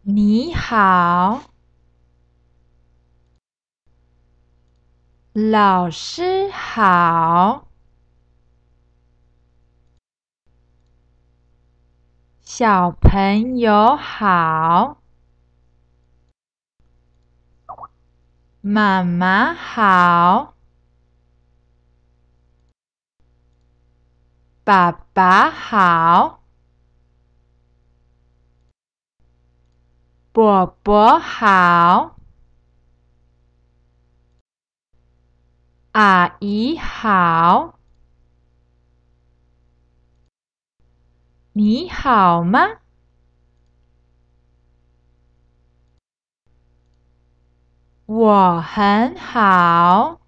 你好，老师好，小朋友好，妈妈好，爸爸好，伯伯好，阿姨好，你好吗？我很好。